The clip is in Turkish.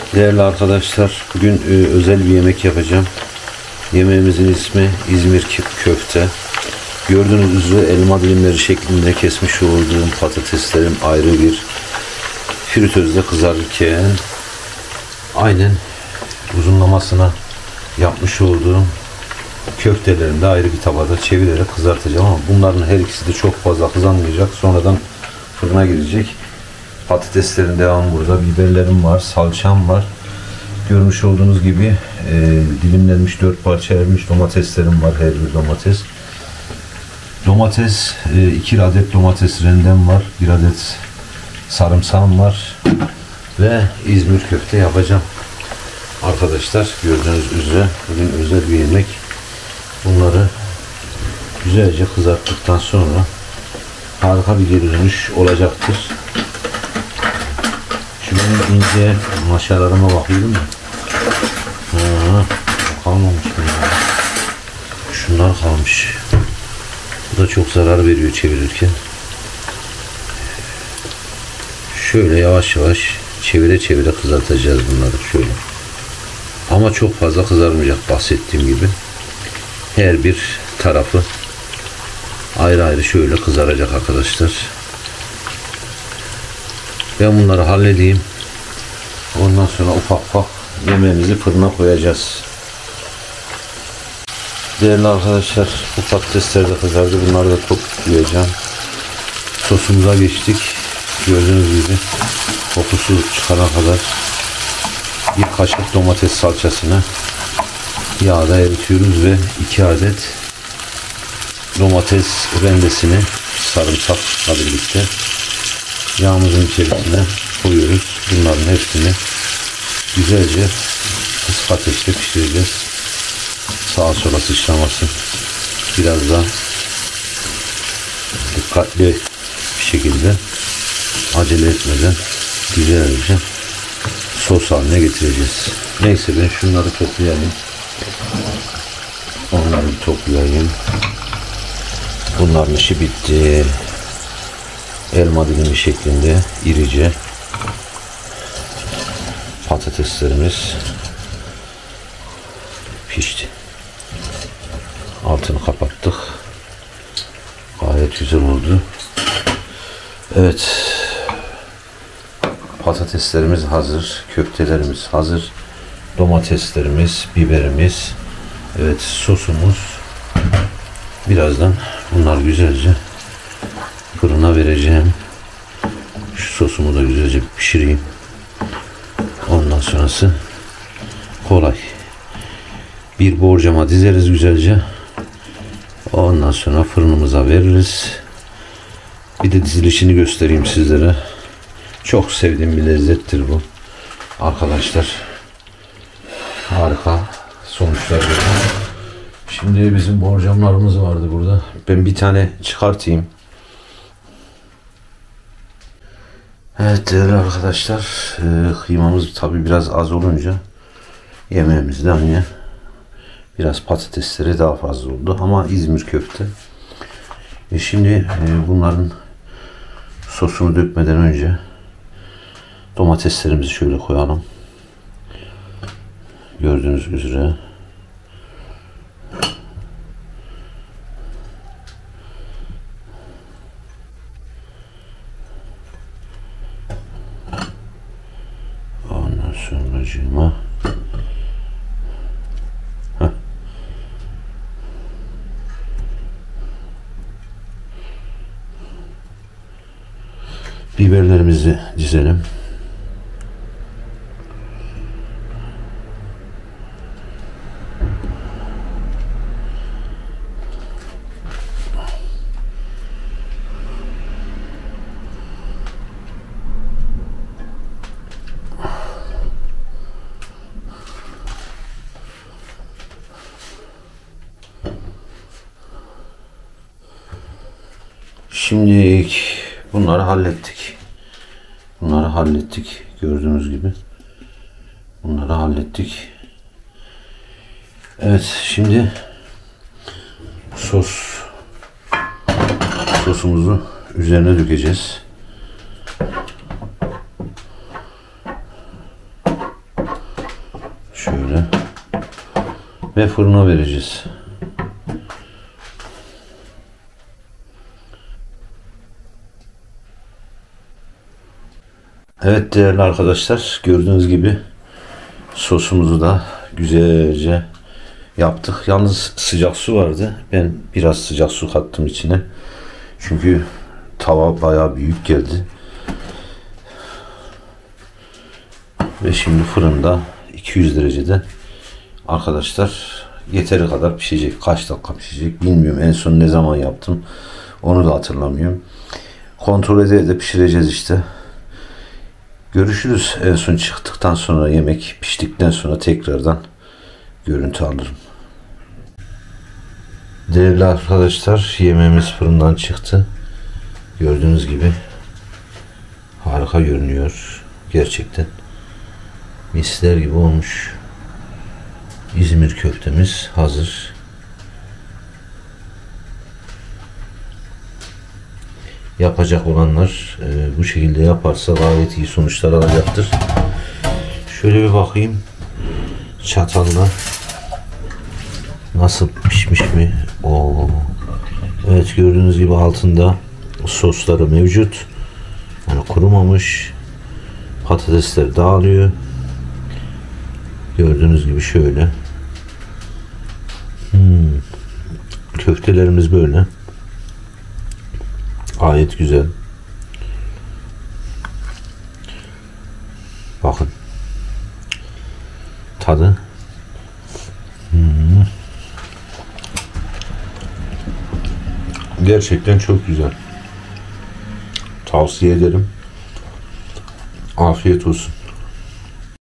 Değerli arkadaşlar, bugün özel bir yemek yapacağım. Yemeğimizin ismi İzmir köfte. Gördüğünüz üzere elma dilimleri şeklinde kesmiş olduğum patateslerim ayrı bir fritözde kızarırken aynen uzunlamasına yapmış olduğum köftelerini de ayrı bir tabada çevirerek kızartacağım, ama bunların her ikisi de çok fazla kızarmayacak. Sonradan fırına girecek. Patateslerin devamı burada. Biberlerim var, salçam var. Görmüş olduğunuz gibi dilimlenmiş 4 parça erimiş domateslerim var, her bir domates. Domates, 2 adet domates rendem var, 1 adet sarımsağım var ve İzmir köfte yapacağım. Arkadaşlar, gördüğünüz üzere bugün özel bir yemek. Bunları güzelce kızarttıktan sonra harika bir geri dönüş olacaktır. Şu benim ince maşalarıma bakıyorum da. Kalmamış bunlar. Şunlar kalmış. Bu da çok zarar veriyor çevirirken. Şöyle yavaş yavaş çevire çevire kızartacağız bunları şöyle. Ama çok fazla kızarmayacak, bahsettiğim gibi. Her bir tarafı ayrı ayrı şöyle kızaracak arkadaşlar. Ben bunları halledeyim. Ondan sonra ufak ufak yemeğimizi fırına koyacağız. Değerli arkadaşlar, bu patatesler de kızardı. Bunları da toplayacağım. Sosumuza geçtik. Gördüğünüz gibi kokusu çıkana kadar bir kaşık domates salçasını yağda eritiyoruz ve 2 adet domates rendesini sarımsakla birlikte yağımızın içerisine koyuyoruz. Bunların hepsini güzelce kısık ateşte pişireceğiz. Sağa sola sıçramasın. Biraz da dikkatli bir şekilde, acele etmeden güzelce sos haline getireceğiz. Neyse, ben şunları toplayayım. Onları bir toplayayım. Bunların işi bitti. Elma dilimi şeklinde irice patateslerimiz pişti. Altını kapattık. Gayet güzel oldu. Evet. Patateslerimiz hazır. Köftelerimiz hazır. Domateslerimiz, biberimiz. Evet, sosumuz. Birazdan bunlar güzelce fırına vereceğim. Şu sosumu da güzelce pişireyim. Ondan sonrası kolay. Bir borcama dizeriz güzelce. Ondan sonra fırınımıza veririz. Bir de dizilişini göstereyim sizlere. Çok sevdiğim bir lezzettir bu. Arkadaşlar, harika sonuçlar veriyor. Şimdi bizim borcamlarımız vardı burada. Ben bir tane çıkartayım. Evet değerli arkadaşlar, kıymamız tabi biraz az olunca yemeğimizde hani biraz patatesleri daha fazla oldu, ama İzmir köfte. Şimdi bunların sosunu dökmeden önce domateslerimizi şöyle koyalım. Gördüğünüz üzere. Ondan sonracığıma biberlerimizi dizelim. Şimdi bunları hallettik. Gördüğünüz gibi. Bunları hallettik. Evet, şimdi sosumuzu üzerine dökeceğiz. ve fırına vereceğiz. Evet değerli arkadaşlar, gördüğünüz gibi sosumuzu da güzelce yaptık. Yalnız sıcak su vardı. Ben biraz sıcak su kattım içine. Çünkü tava bayağı büyük geldi. Ve şimdi fırında 200 derecede arkadaşlar yeteri kadar pişecek. Kaç dakika pişecek bilmiyorum. En son ne zaman yaptım onu da hatırlamıyorum. Kontrol ede pişireceğiz işte. Görüşürüz en son çıktıktan sonra, yemek piştikten sonra tekrardan görüntü alırım. Değerli arkadaşlar, yemeğimiz fırından çıktı. Gördüğünüz gibi harika görünüyor. Gerçekten misler gibi olmuş. İzmir köftemiz hazır. Yapacak olanlar bu şekilde yaparsa gayet iyi sonuçlar alacaktır. Şöyle bir bakayım çatalla nasıl pişmiş mi? Oo. Evet, gördüğünüz gibi altında sosları mevcut. Yani kurumamış. Patatesler dağılıyor. Gördüğünüz gibi şöyle. Köftelerimiz böyle. Gayet güzel. Bakın. Tadı. Gerçekten çok güzel. Tavsiye ederim. Afiyet olsun.